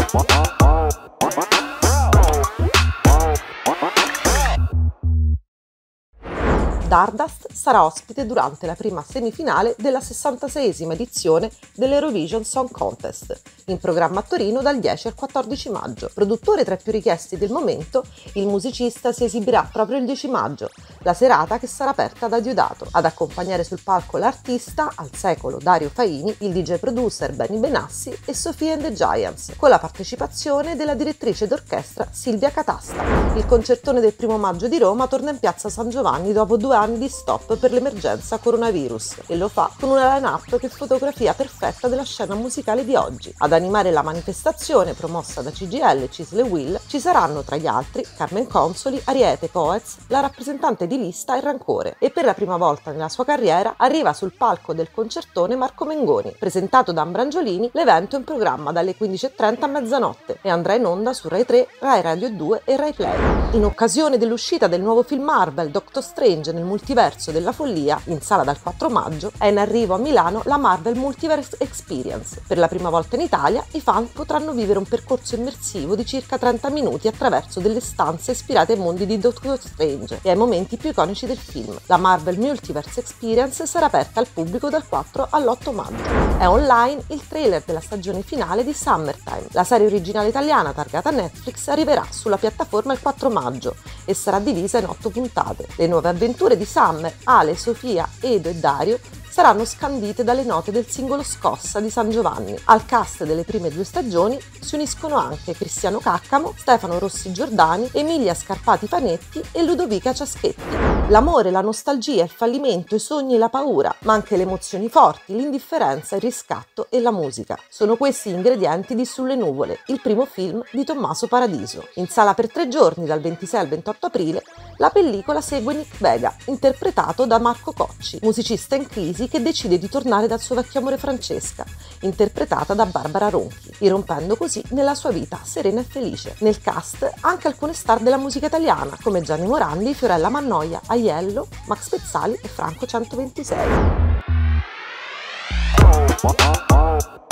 Stardust sarà ospite durante la prima semifinale della 66esima edizione dell'Eurovision Song Contest, in programma a Torino dal 10 al 14 maggio. Produttore tra i più richiesti del momento, il musicista si esibirà proprio il 10 maggio, la serata che sarà aperta da Diodato. Ad accompagnare sul palco l'artista, al secolo Dario Faini, il DJ producer Benny Benassi e Sophie and the Giants, con la partecipazione della direttrice d'orchestra Silvia Catasta. Il concertone del 1 maggio di Roma torna in piazza San Giovanni dopo 2 anni di stop per l'emergenza coronavirus e lo fa con una line-up che fotografia perfetta della scena musicale di oggi. Ad animare la manifestazione promossa da CGIL e Cisle Will ci saranno tra gli altri Carmen Consoli, Ariete Poets, la rappresentante di lista e Rancore, e per la prima volta nella sua carriera arriva sul palco del concertone Marco Mengoni. Presentato da Ambrangiolini, l'evento è in programma dalle 15:30 a mezzanotte e andrà in onda su Rai 3, Rai Radio 2 e Rai Play. In occasione dell'uscita del nuovo film Marvel Doctor Strange nel multiverso della follia, in sala dal 4 maggio, è in arrivo a Milano la Marvel Multiverse Experience. Per la prima volta in Italia i fan potranno vivere un percorso immersivo di circa 30 minuti attraverso delle stanze ispirate ai mondi di Doctor Strange e ai momenti più iconici del film. La Marvel Multiverse Experience sarà aperta al pubblico dal 4 all'8 maggio. È online il trailer della stagione finale di Summertime. La serie originale italiana targata Netflix arriverà sulla piattaforma il 4 maggio e sarà divisa in 8 puntate. Le nuove avventure di Summer, Ale, Sofia, Edo e Dario saranno scandite dalle note del singolo Scossa di San Giovanni. Al cast delle prime 2 stagioni si uniscono anche Cristiano Caccamo, Stefano Rossi Giordani, Emilia Scarpati Panetti e Ludovica Ciaschetti. L'amore, la nostalgia, il fallimento, i sogni e la paura, ma anche le emozioni forti, l'indifferenza, il riscatto e la musica. Sono questi gli ingredienti di Sulle Nuvole, il primo film di Tommaso Paradiso. In sala per 3 giorni, dal 26 al 28 aprile, la pellicola segue Nick Vega, interpretato da Marco Cocci, musicista in crisi che decide di tornare dal suo vecchio amore Francesca, interpretata da Barbara Ronchi, irrompendo così nella sua vita serena e felice. Nel cast anche alcune star della musica italiana, come Gianni Morandi, Fiorella Mannoia, Aiello, Max Pezzali e Franco 126.